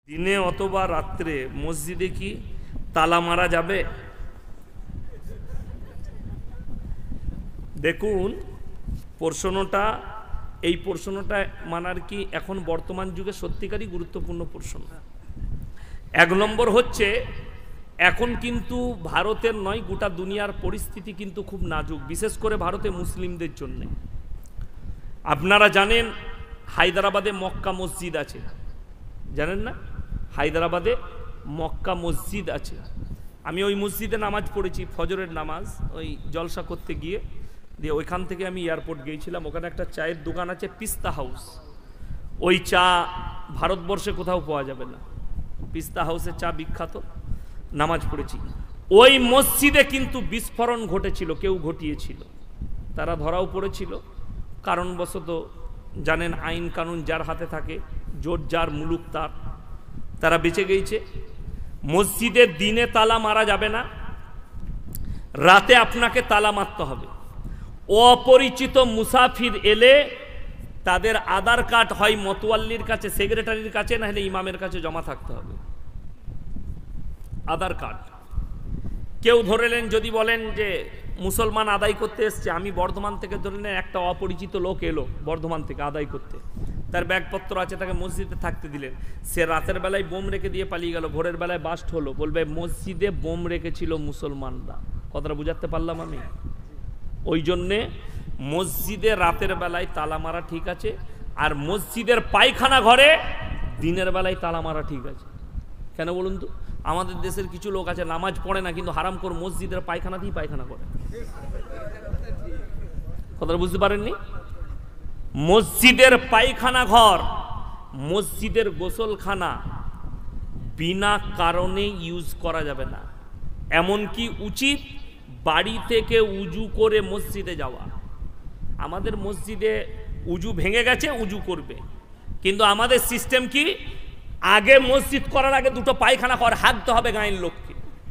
দিনে অথবা রাত্রে মসজিদে কি তালা মারা যাবে? দেখুন এই প্রশ্নটা মানার কি এখন বর্তমান যুগে সত্যিকারই গুরুত্বপূর্ণ প্রশ্ন। এক নম্বর হচ্ছে, এখন কিন্তু ভারতের নয় গোটা দুনিয়ার পরিস্থিতি কিন্তু খুব নাজুক, বিশেষ করে ভারতে মুসলিমদের জন্য। আপনারা জানেন হায়দ্রাবাদে মক্কা মসজিদ আছে, জানেন না? হায়দ্রাবাদে মক্কা মসজিদ আছে। আমি ওই মসজিদে নামাজ পড়েছি, ফজরের নামাজ, ওই জলসা করতে গিয়ে দিয়ে ওইখান থেকে আমি এয়ারপোর্ট গিয়েছিলাম। ওখানে একটা চায়ের দোকান আছে, পিস্তা হাউস। ওই চা ভারতবর্ষে কোথাও পাওয়া যাবে না, পিস্তা হাউসের চা বিখ্যাত। নামাজ পড়েছি ওই মসজিদে, কিন্তু বিস্ফোরণ ঘটেছিল, কেউ ঘটিয়েছিল, তারা ধরাও পড়েছিল। কারণবশত জানেন আইন কানুন যার হাতে থাকে, জোর যার মুলুক তার, তারা বেঁচে গিয়েছে। মসজিদের দিনে তালা মারা যাবে না, রাতে আপনাকে তালা মারতে হবে। অপরিচিত মুসাফির এলে তাদের আধার কার্ড হয় মতোয়াল্লির কাছে, সেক্রেটারির কাছে, না হলে ইমামের কাছে জমা থাকতে হবে আধার কার্ড। কেউ ধরেলেন, যদি বলেন যে মুসলমান আদায় করতে এসছে, আমি বর্ধমান থেকে ধরে নেন একটা অপরিচিত লোক এলো বর্ধমান থেকে আদায় করতে, তার ব্যাগপত্র আছে, তাকে মসজিদে থাকতে দিলেন। সে রাতের বেলায় বোম রেখে দিয়ে পালিয়ে গেল, ভোরের বেলায় বাস্ট হলো, বলবে মসজিদে বোম রেখেছিল মুসলমানরা। কথাটা বুঝাতে পারলাম আমি? ওই জন্যে মসজিদে রাতের বেলায় তালা মারা ঠিক আছে, আর মসজিদের পায়খানা ঘরে দিনের বেলায় তালা মারা ঠিক আছে। কেন বলুন তো? আমাদের দেশের কিছু লোক আছে নামাজ পড়ে না, কিন্তু হারামখোর মসজিদের পায়খানাতেই পায়খানা করে। কথাটা বুঝতে পারেননি? মসজিদের পায়খানা ঘর, মসজিদের গোসলখানা বিনা কারণে ইউজ করা যাবে না। এমনকি উচিত বাড়ি থেকে উজু করে মসজিদে যাওয়া। আমাদের মসজিদে উজু ভেঙে গেছে, উজু করবে, কিন্তু আমাদের সিস্টেম কি, আগে মসজিদ করার আগে দুটো পায়খানা ঘর হাঁকতে হবে গাঁয়ের লোককে।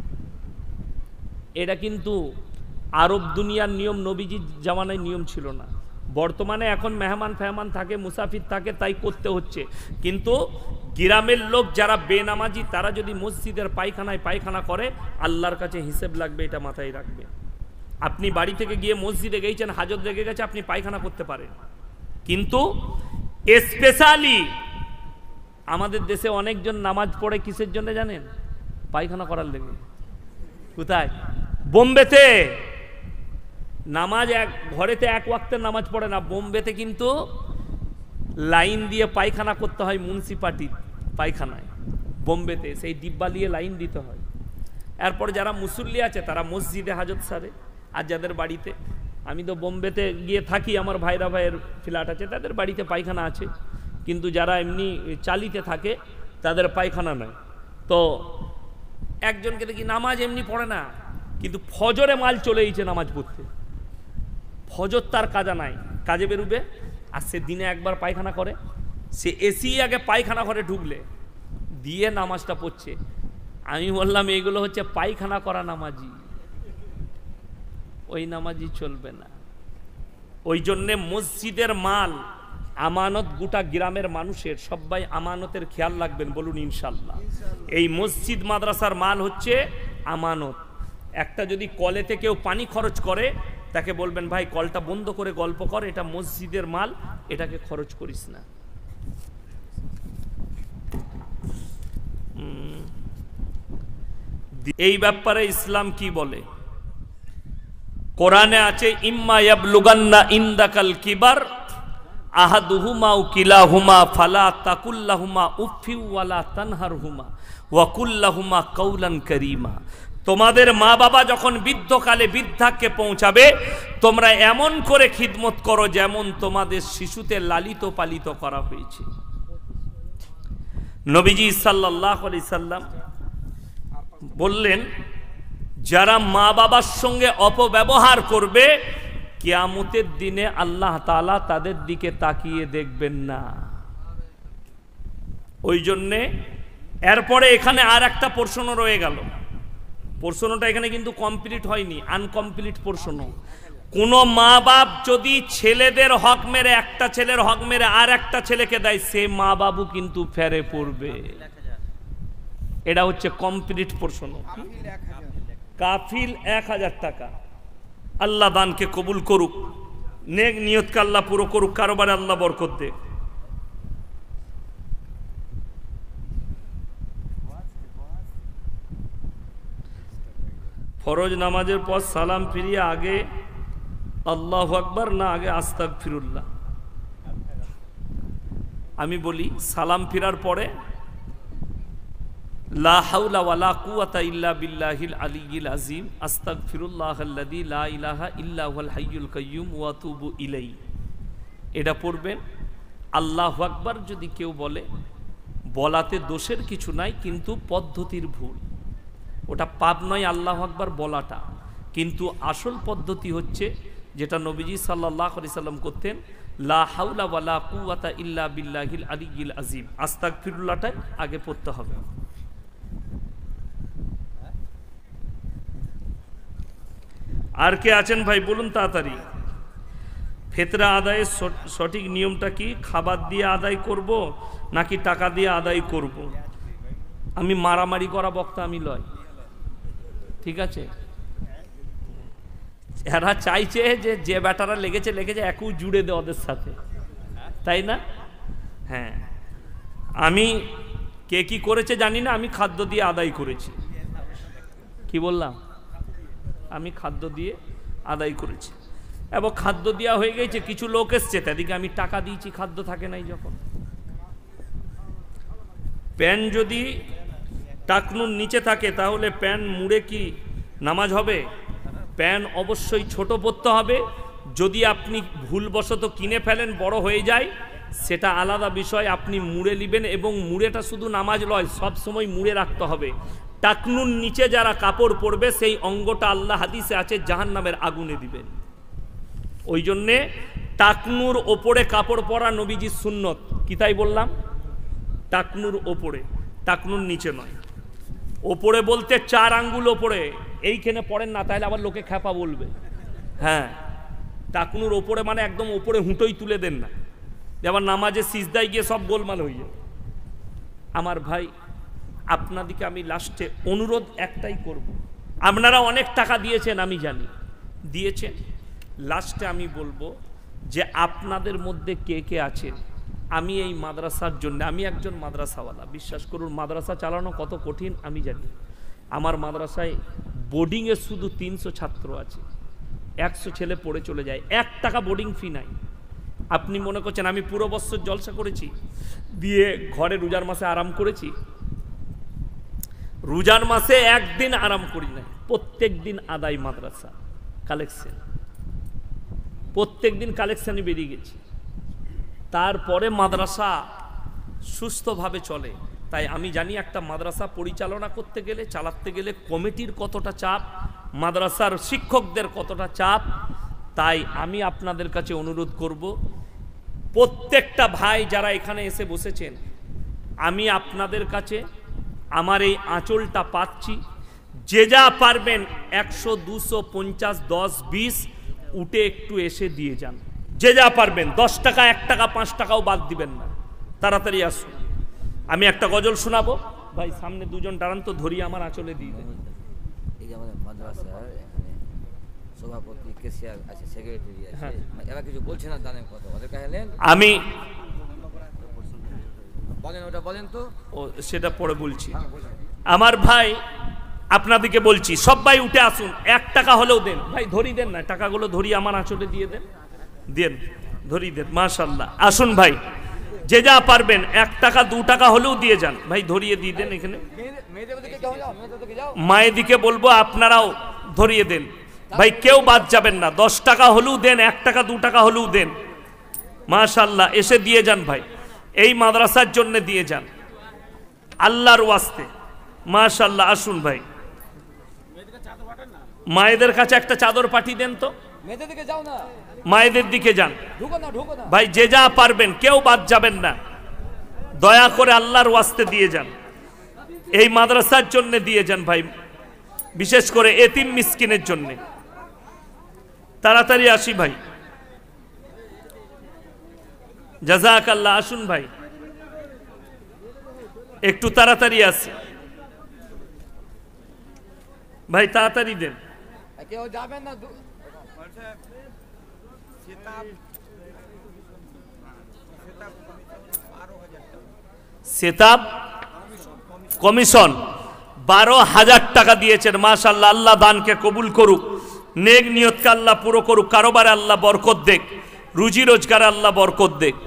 এটা কিন্তু আরব দুনিয়ার নিয়ম, নবীজির জামানায় নিয়ম ছিল না। বর্তমানে এখন মেহমান ফেহমান থাকে, মুসাফির থাকে, তাই করতে হচ্ছে। কিন্তু গ্রামের লোক যারা বেনামাজি, তারা যদি মসজিদের পায়খানায় পায়খানা করে, আল্লাহর কাছে হিসেব লাগবে, এটা মাথায় রাখবে। আপনি বাড়ি থেকে গিয়ে মসজিদে গিয়েছেন, হাজত লেগে গেছে, আপনি পায়খানা করতে পারেন, কিন্তু স্পেশালি আমাদের দেশে অনেকজন নামাজ পড়ে কিসের জন্য জানেন? পায়খানা করার লেগে। কোথায়? বোম্বেতে নামাজ ঘরেতে এক ওয়াক্তের নামাজ পড়ে না, বোম্বেতে কিন্তু লাইন দিয়ে পায়খানা করতে হয় মিউনিসিপালিটির পায়খানায়। বোম্বেতে সেই ডিব্বা নিয়ে লাইন দিতে হয়। এরপর যারা মুসল্লি আছে তারা মসজিদে হাজত সারে, আর যাদের বাড়িতে, আমি তো বোম্বেতে গিয়ে থাকি, আমার ভাইয়ের ফ্ল্যাট আছে, তাদের বাড়িতে পায়খানা আছে, কিন্তু যারা এমনি চালিতে থাকে তাদের পায়খানা নয়। তো একজনকে দেখি নামাজ এমনি পড়ে না, কিন্তু ফজরে মাল চলে এসেছে নামাজ পড়তে। ফজর তার কাজা নাই, কাজে বেরুবে, আর সে দিনে একবার পায়খানা করে। সে এসি আগে পায়খানা ঘরে ঢুকলে দিয়ে নামাজটা পড়ছে। আমি বললাম এইগুলো হচ্ছে পায়খানা করা নামাজি, ওই নামাজি চলবে না। ওই জন্যে মসজিদের মাল আমানত, গোটা গ্রামের মানুষের সবাই আমানতের খেয়াল রাখবেন, বলুন ইনশাল্লাহ। এই মসজিদ মাদ্রাসার মাল হচ্ছে আমানত। একটা যদি কলেতে কেউ পানি খরচ করে, তাকে বলবেন ভাই কলটা বন্ধ করে গল্প কর, এটা মসজিদের মাল, এটাকে খরচ করিস না। এই ব্যাপারে ইসলাম কি বলে? কোরআনে আছে, ইম্মা ইয়াবলুগান্না ইনদাকাল কিবার আহাদুহুমা আও কিলাহুমা ফালা তাকুল্লাহুমা উফফি ওয়ালা তানহারহুমা ওয়া কুল্লাহুমা কাওলান কারীমা। তোমাদের মা বাবা যখন বৃদ্ধকালে বৃদ্ধাকে পৌঁছাবে, তোমরা এমন করে খিদমত করো যেমন তোমাদের শিশুতে লালিত পালিত করা হয়েছে। নবীজি সাল্লাল্লাহু আলাইহি সাল্লাম বললেন, যারা মা বাবার সঙ্গে অপব্যবহার করবে, কিয়ামতের দিনে আল্লাহ তাআলা তাদের দিকে তাকিয়ে দেখবেন না। ওই জন্যে এরপরে এখানে আর একটা প্রশ্ন রয়ে গেল। প্রশ্নটা এখানে কিন্তু কমপ্লিট হয়নি, আনকমপ্লিট প্রশ্ন। কোন মা বাপ যদি ছেলেদের হক মেরে, একটা ছেলের হক মেরে আর একটা ছেলেকে দেয়, সে মা বাবু কিন্তু ফেরে পড়বে। এটা হচ্ছে কমপ্লিট পোর্শন। কাফিল 1000 টাকা। আল্লাহ দানকে কবুল করুক, নেক নিয়তকে আল্লাহ পুরো করুক, কারোবারে আল্লাহ বরকত দে। ফরজ নামাজের পর সালাম ফিরিয়ে আগে আল্লাহু আকবার না আগে আস্তাগফিরুল্লাহ? আমি বলি সালাম ফিরার পরে লা হাওলা ওয়ালা কুওয়াতা ইল্লা বিল্লাহিল আলিয়্যিল আযীম আস্তাগফিরুল্লাহাল্লাযী লা ইলাহা ইল্লা হুয়াল হাইয়ুল কাইয়্যুম ওয়া আতুবু ইলাইহি, এটা পড়বেন। আল্লাহু আকবার যদি কেউ বলে, বলাতে দোষের কিছু নাই, কিন্তু পদ্ধতির ভুল, ওটা পাপ নয় আল্লাহু আকবার বলাটা, কিন্তু আসল পদ্ধতি হচ্ছে যেটা নবীজি সাল্লাল্লাহু আলাইহি সাল্লাম করতেন, লা হাওলা ওয়ালা কুওয়াতা ইল্লা বিল্লাহিল আলিয়্যিল আযীম, আস্তাগফিরুল্লাহটাই আগে পড়তে হবে। আর কে আছেন ভাই বলুন তাড়াতাড়ি। ফিতরা আদায়ের সঠিক নিয়মটা কি? খাবার দিয়ে আদায় করব নাকি টাকা দিয়ে আদায় করব? আমি মারামারি করা বক্তা আমি লয়, ঠিক আছে? এরা চাইছে যে ব্যাটারা লেগেছে একু জুড়ে দে ওদের সাথে, তাই না? হ্যাঁ, আমি কে কি করেছে জানি না, আমি খাদ্য দিয়ে আদায় করেছি। কি বললাম? আমি খাদ্য দিয়ে আদায় করেছি, এবং খাদ্য দেওয়া হয়ে গেছে, কিছু লোক এসছে, তাদেরকে আমি টাকা দিয়েছি, খাদ্য থাকে নাই যখন। প্যান যদি টাকনুর নিচে থাকে তাহলে প্যান মুড়ে কি নামাজ হবে? প্যান অবশ্যই ছোট পড়তে হবে। যদি আপনি ভুলবশত কিনে ফেলেন, বড় হয়ে যায়, সেটা আলাদা বিষয়, আপনি মুড়ে নেবেন, এবং মুড়েটা শুধু নামাজ নয়, সব সময় মুড়ে রাখতে হবে। টাকনুর নিচে যারা কাপড় পরবে সেই অঙ্গটা আল্লাহ হাদিসে আছে জাহান্নামের আগুনে দিবেন। ওই জন্যে টাকনুর ওপরে কাপড় পরা নবীজির সুন্নত। কি তাই বললাম? টাকনুর ওপরে, টাকনুর নিচে নয়। ওপরে বলতে 4 আঙ্গুল ওপরে, এইখানে পড়েন না, তাহলে আবার লোকে খ্যাপা বলবে। হ্যাঁ, টাকনুর ওপরে মানে একদম ওপরে হুঁটোই তুলে দেন না, যেমন নামাজে সিজদায় গিয়ে সব গোলমাল হয়ে যায়। আমার ভাই, আপনাদিকে আমি লাস্টে অনুরোধ একটাই করব, আপনারা অনেক টাকা দিয়েছেন আমি জানি, দিয়েছেন। লাস্টে আমি বলবো যে আপনাদের মধ্যে কে কে আছেন, আমি এই মাদ্রাসার জন্য, আমি একজন মাদ্রাসাওয়ালা, বিশ্বাস করুন মাদ্রাসা চালানো কত কঠিন আমি জানি। আমার মাদ্রাসায় বোর্ডিংয়ে শুধু 300 ছাত্র আছে, 100 ছেলে পড়ে চলে যায়, 1 টাকা বোর্ডিং ফি নাই। আপনি মনে করছেন আমি পুরো বছর জলসা করেছি, দিয়ে ঘরে রোজার মাসে আরাম করেছি? রোজার মাসে একদিন আরাম করি নাই, প্রত্যেক দিন আদায় মাদ্রাসা কালেকশন, প্রত্যেক দিন কালেকশনে বেরিয়ে গেছি, তারপরে মাদ্রাসা সুস্থভাবে চলে। তাই আমি জানি একটা মাদ্রাসা পরিচালনা করতে গেলে, চালাতে গেলে কমিটির কতটা চাপ, মাদ্রাসার শিক্ষকদের কতটা চাপ। তাই আমি আপনাদের কাছে অনুরোধ করব, প্রত্যেকটা ভাই যারা এখানে এসে বসেছেন, আমি আপনাদের কাছে আমার এই আঁচলটা পাচ্ছি, যে যা পারবেন 100, 200, 50, 10, 20 উঠে একটু এসে দিয়ে যান, যে যা পারবেন। 10 টাকা, 1 টাকা, 5 টাকাও বাদ দিবেন না, তাড়াতাড়ি আসুন। আমি একটা গজল শোনাবো, ভাই সামনে দুজন দাঁড়ান তো, ধরি আমার আঁচলে দিয়ে দেন। এই যে আমাদের মাদ্রাসার এখানে সভাপতি, কেশিয়ার আছে, সেক্রেটারি আছে, এরা কিছু বলছে না, জানেন কত ওদের কাছে নেন, আমি বলেন ওটা বলেন তো, ও সেটা পরে বলছি। আমার ভাই আপনাদেরকে বলছি, সবাই উঠে আসুন, 1 টাকা হলেও দেন ভাই, ধরি দেন না, টাকাগুলো ধরি আমার আঁচলে দিয়ে দেন, দেন, ধরি দেন, মাশাআল্লাহ। আসুন ভাই, যে যা পারবেন 1 টাকা 2 টাকা হলেও দিয়ে যান ভাই, ধরিয়ে দিয়ে দেন। এখানে মায়ের দিকে বলবো আপনারাও ধরিয়ে দেন ভাই, কেউ বাদ যাবেন না। 10 টাকা হলেও দেন, 1 টাকা 2 টাকা হলেও দেন, মাশাআল্লাহ। এসে দিয়ে যান ভাই, এই মাদ্রাসার জন্য দিয়ে যান, আল্লাহর ওয়াস্তে, মাশাআল্লাহ। আসুন ভাই, মায়েদের কাছে একটা চাদর পাঠিয়ে দেন তো, মায়েদের দিকে যান ভাই, যে যা পারবেন, কেউ বাদ যাবেন না, দয়া করে আল্লাহর ওয়াস্তে দিয়ে যান, এই মাদ্রাসার জন্য দিয়ে যান ভাই, বিশেষ করে এতিম মিসকিনের জন্য। তাড়াতাড়ি আসি ভাই, জাযাকাল্লাহ। আসুন ভাই, একটু তাড়াতাড়ি আসি, ভাই তাড়াতাড়ি দেন। কেউ যাবেন না সেতাব কমিশন 12,000 টাকা দিয়েছেন। মাশাআল্লাহ, আল্লাহ দানকে কবুল করুক, নেক নিয়তকে আল্লাহ পুরো করুক, কারোবারে আল্লাহ বরকত দেখ, রুজি রোজগারে আল্লাহ বরকত দেখ।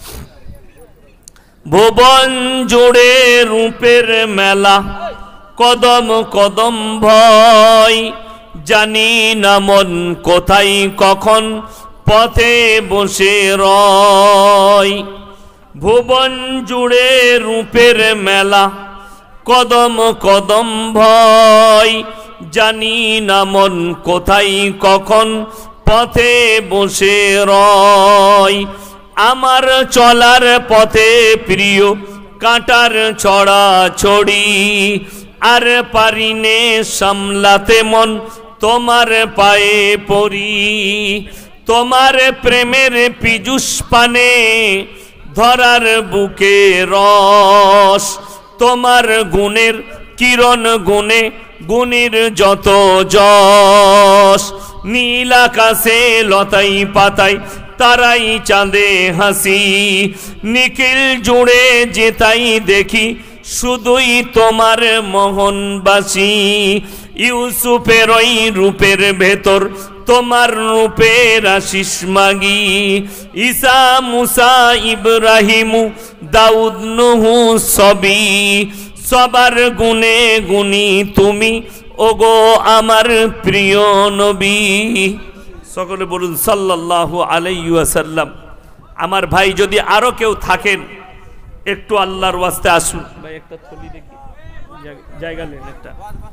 ভুবন জুড়ে রূপের মেলা, কদম কদম ভয়, জানি না মন কোথায় কখন পথে বসে রয়। ভুবন জুড়ে রূপের মেলা, কদম কদম ভয়, জানি না মন কোথায় কখন পথে বসে রয়। আমার চলার পথে প্রিয় কাঁটার ছড়া ছড়ি, আর পারিনে সামলাতে মন তোমার পায়ে পড়ি। তোমার প্রেমের পীযুষ পানে ধরার বুকে রস, তোমার গুণের কিরণ গুণে গুণের যত যশ। নীল আকাশে লতাই পাতায় তারাই চাঁদে হাসি, নিখিল জুড়ে যেতাই দেখি শুধুই তোমার মোহনবাসী। ইউসুফের ওই রূপের ভেতর তোমার রূপের আশিস মাগি। ঈসা মুসা ইব্রাহিমু দাউদ নূহু সবই, সবার গুণে গুণী তুমি ওগো আমার প্রিয় নবী। সকলে বলুন সাল্লাল্লাহু আলাইহি ওয়াসাল্লাম। আমার ভাই যদি আরো কেউ থাকেন একটু আল্লাহর ওয়াস্তে আসুন। ভাই একটা থলি দেখি, জায়গা নেন একটা।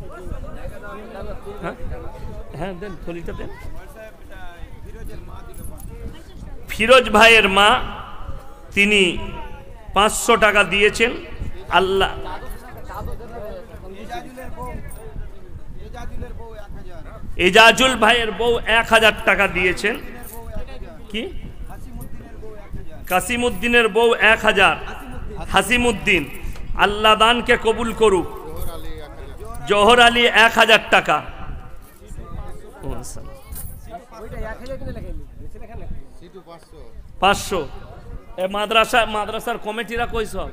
হ্যাঁ দেন, থলিটা দেন। ফিরোজ ভাইয়ের মা, তিনি 500 টাকা দিয়েছেন। আল্লাহ এজাজুল ভাইয়ের বউ 1000 টাকা দিয়েছেন। কি কাসিমউদ্দিনের বউ 1000, হাসিমউদ্দিন, আল্লাহ দানকে কবুল করুক। জোহর আলী 1000 টাকা। 500। মাদ্রাসার কমিটিরা কই সব?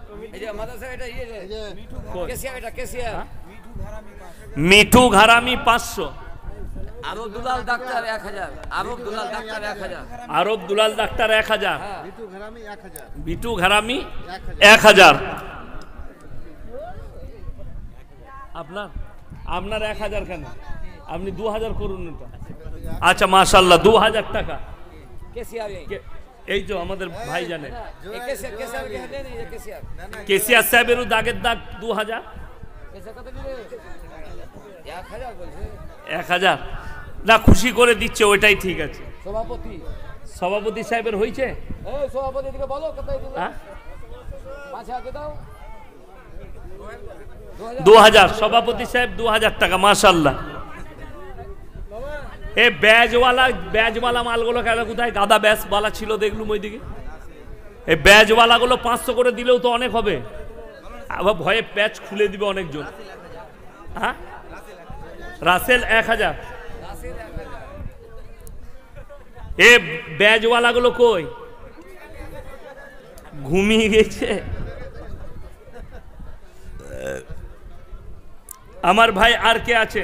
Mithu Gharami 500। Arab Dulal doctor 1000, Arab Dulal doctor 1000, Arab Dulal doctor 1000, Bitu Gharami 1000। আপনার 1000 কেন? আপনি 2000 করুন এটা। আচ্ছা মাশাআল্লাহ, 2000 টাকা। এই তো আমাদের ভাই জানে, কেসিআর সাহেবেরও দাগের দাগ 2000। 1000 না, খুশি করে দিচ্ছে, ওইটাই ঠিক আছে। সভাপতি সাহেবের হয়েছে? 2000 সভাপতি সাহেব 2000 টাকা। মাশাআল্লাহ। এ ব্যাজওয়ালা মালগুলো কেন কোথায়? গাদা ব্যাজওয়ালা ছিল দেখলুম ওইদিকে। এই ব্যাজওয়ালা গুলো 500 করে দিলেও তো অনেক হবে। আবার ভয়ে প্যাচ খুলে দিবে অনেকজন। হ্যাঁ, রাসেল 1000। এ ব্যাজওয়ালা গুলো কই? ঘুমিয়ে গেছে। আমার ভাই আর কে আছেন?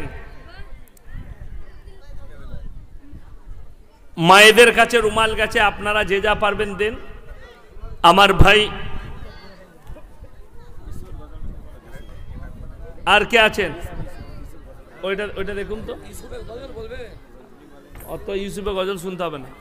মায়েদের কাছে রুমাল গেছে, আপনারা যে যা পারবেন দেন। আমার ভাই আর কে আছেন? ওইটা দেখুন তো। অত ইউসুফে গজল শুনতে হবে না।